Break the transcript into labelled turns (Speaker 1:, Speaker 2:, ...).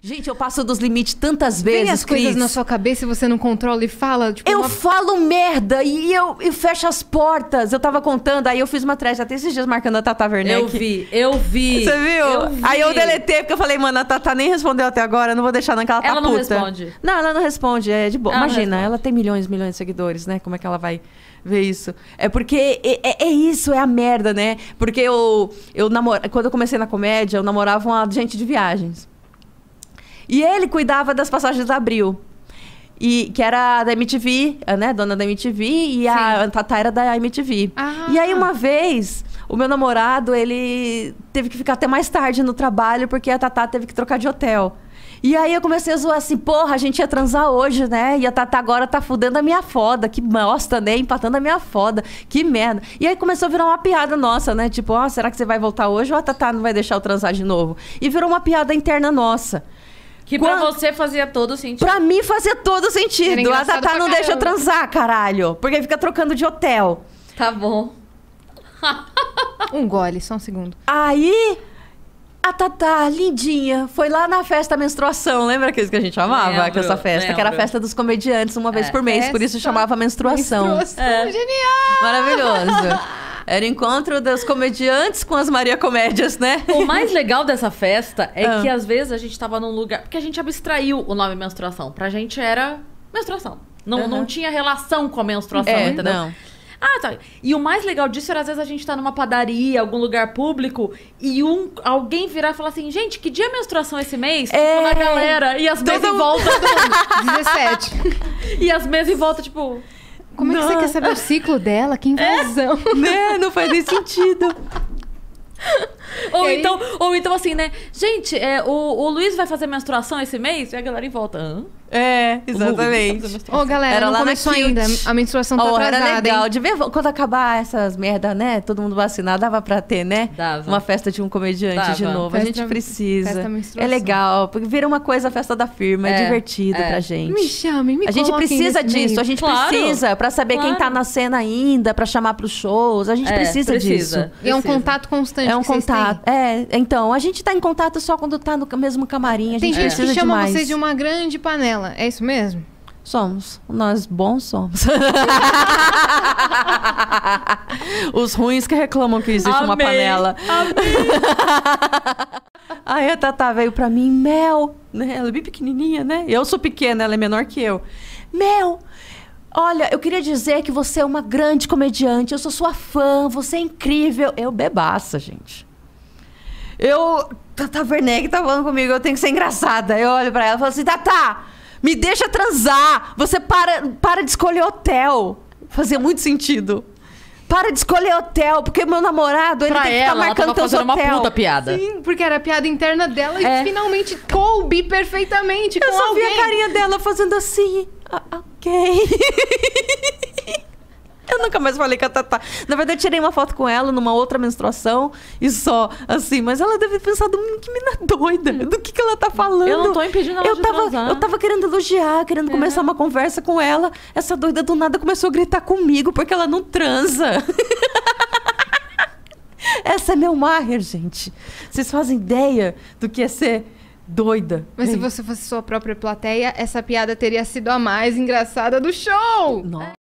Speaker 1: Gente, eu passo dos limites tantas vezes,
Speaker 2: Vem as coisas
Speaker 1: Cris.
Speaker 2: na sua cabeça e você não controla e fala, tipo...
Speaker 1: Eu falo merda e eu fecho as portas. Eu tava contando, aí eu fiz uma thread até esses dias marcando a Tata Werneck.
Speaker 3: Eu vi.
Speaker 1: Você viu?
Speaker 3: Eu vi.
Speaker 1: Aí eu deletei, porque eu falei, mano, a Tata nem respondeu até agora, eu não vou deixar não, que ela tá
Speaker 3: Ela não
Speaker 1: puta.
Speaker 3: responde.
Speaker 1: Não, ela não responde, é de boa.
Speaker 3: Ela não
Speaker 1: Imagina,
Speaker 3: responde.
Speaker 1: ela tem milhões de seguidores, né? Como é que ela vai ver isso? É porque é isso, é a merda, né? Porque quando eu comecei na comédia, eu namorava uma agente de viagens. E ele cuidava das passagens da Abril. E, que era da MTV, né? Dona da MTV. E a Tata era da MTV.
Speaker 2: Ah.
Speaker 1: E aí, uma vez, o meu namorado, ele teve que ficar até mais tarde no trabalho, porque a Tata teve que trocar de hotel. E aí, eu comecei a zoar assim, porra, a gente ia transar hoje, né? E a Tata agora tá fudendo a minha foda. Que bosta, né? Empatando a minha foda. Que merda. E aí, começou a virar uma piada nossa, né? Tipo, ó, será que você vai voltar hoje ou a Tata não vai deixar eu transar de novo? E virou uma piada interna nossa.
Speaker 3: Que pra você fazia todo sentido.
Speaker 1: Pra mim fazia todo
Speaker 2: Era
Speaker 1: sentido. A
Speaker 2: engraçado
Speaker 1: Tata
Speaker 2: pra
Speaker 1: não deixa eu
Speaker 2: caramba.
Speaker 1: transar, caralho. Porque fica trocando de hotel.
Speaker 3: Tá bom.
Speaker 2: Um gole, só um segundo.
Speaker 1: Aí, a Tata, lindinha, foi lá na festa da menstruação. Lembra aqueles que a gente chamava?
Speaker 3: Lembro,
Speaker 1: Com essa festa? Que era a
Speaker 3: lembro.
Speaker 1: festa dos comediantes, uma vez por mês. Por isso
Speaker 2: Festa
Speaker 1: chamava menstruação.
Speaker 2: Genial!
Speaker 1: Maravilhoso. Era o encontro dos comediantes com as Maria Comédias, né?
Speaker 3: O mais legal dessa festa é
Speaker 1: Ah.
Speaker 3: que às vezes a gente tava num lugar... Porque a gente abstraiu o nome menstruação. Pra gente era menstruação. Não tinha relação com a menstruação, entendeu?
Speaker 1: não.
Speaker 3: Ah, tá. E o mais legal disso era às vezes a gente tá numa padaria, algum lugar público, e alguém virar e falar assim, gente, que dia é menstruação esse mês?
Speaker 1: É.
Speaker 3: Tipo, na galera. E as mesas em volta.
Speaker 2: 17.
Speaker 3: E as mesas em volta, tipo...
Speaker 2: Como é que você quer saber o ciclo dela? Que invasão.
Speaker 1: Né? Não faz nem sentido.
Speaker 3: Ou então assim, né? Gente, o Luiz vai fazer menstruação esse mês? E a galera em volta. Hã?
Speaker 1: É, exatamente.
Speaker 2: Ô, galera,
Speaker 1: Era
Speaker 2: não
Speaker 1: lá na
Speaker 2: começou
Speaker 1: Kilt.
Speaker 2: ainda. A menstruação tá
Speaker 1: Oh,
Speaker 2: atrasada,
Speaker 1: era legal.
Speaker 2: hein?
Speaker 1: De ver, quando acabar essas merda, né? Todo mundo vacinado, dava pra ter, né?
Speaker 3: Dava.
Speaker 1: Uma festa de um comediante
Speaker 3: Dava.
Speaker 1: de novo. A
Speaker 2: Festa-
Speaker 1: gente precisa.
Speaker 2: festa menstruação.
Speaker 1: É legal. Porque vira uma coisa a festa da firma. É,
Speaker 3: É,
Speaker 1: divertido
Speaker 3: é.
Speaker 1: pra gente.
Speaker 2: Me chamem, me
Speaker 1: A gente
Speaker 2: coloquem
Speaker 1: precisa
Speaker 2: nesse
Speaker 1: disso.
Speaker 2: meio.
Speaker 1: A gente
Speaker 3: Claro.
Speaker 1: precisa pra saber quem tá
Speaker 3: Claro.
Speaker 1: na cena ainda, pra chamar pros shows. A gente precisa disso.
Speaker 2: E é um
Speaker 3: Precisa.
Speaker 2: contato constante
Speaker 1: É um
Speaker 2: que vocês têm.
Speaker 1: contato. É, então, a gente tá em contato só quando tá no mesmo camarim. A
Speaker 2: Tem
Speaker 1: gente
Speaker 2: gente
Speaker 1: precisa
Speaker 2: que chama
Speaker 1: demais.
Speaker 2: vocês de uma grande panela. É isso mesmo?
Speaker 1: Somos. Nós bons somos. Os ruins que reclamam que existe uma
Speaker 3: Amei.
Speaker 1: panela. Aí a Tata veio pra mim, Mel, né? Ela é bem pequenininha, né? Eu sou pequena, ela é menor que eu. Mel, olha, eu queria dizer que você é uma grande comediante, eu sou sua fã, você é incrível. Eu bebaça, gente. Tata Werneck tá falando comigo, eu tenho que ser engraçada. Eu olho pra ela e falo assim, Tata, me deixa transar. Você para de escolher hotel. Fazia muito sentido. Para de escolher hotel, porque meu namorado, ele
Speaker 3: Pra
Speaker 1: tem que ficar
Speaker 3: ela
Speaker 1: marcando
Speaker 3: tava
Speaker 1: teus
Speaker 3: fazendo uma
Speaker 1: hotel.
Speaker 3: puta piada.
Speaker 2: Sim, porque era a piada interna dela
Speaker 1: É.
Speaker 2: e finalmente coube perfeitamente
Speaker 1: Eu
Speaker 2: com
Speaker 1: só vi
Speaker 2: alguém.
Speaker 1: a carinha dela fazendo assim. Ok. Eu nunca mais falei com a Tata. Na verdade, eu tirei uma foto com ela numa outra menstruação e só, assim. Mas ela deve ter pensado, que mina doida. Do que ela tá falando?
Speaker 3: Eu não tô impedindo ela de transar.
Speaker 1: Eu tava querendo elogiar, querendo começar uma conversa com ela. Essa doida do nada começou a gritar comigo porque ela não transa. Essa é meu Maher, gente. Vocês fazem ideia do que é ser doida?
Speaker 2: Mas se você fosse sua própria plateia, essa piada teria sido a mais engraçada do show.
Speaker 1: Nossa.